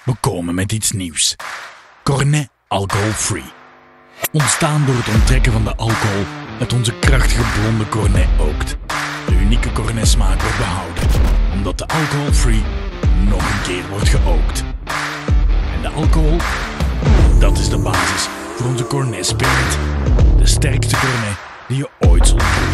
We komen met iets nieuws. Cornet Alcohol Free. Ontstaan door het onttrekken van de alcohol uit onze krachtige blonde Cornet oogt. De unieke Cornet smaak wordt behouden, omdat de Alcohol Free nog een keer wordt geoogt. En de alcohol, dat is de basis voor onze Cornet Spirit. De sterkste Cornet die je ooit zult proeven.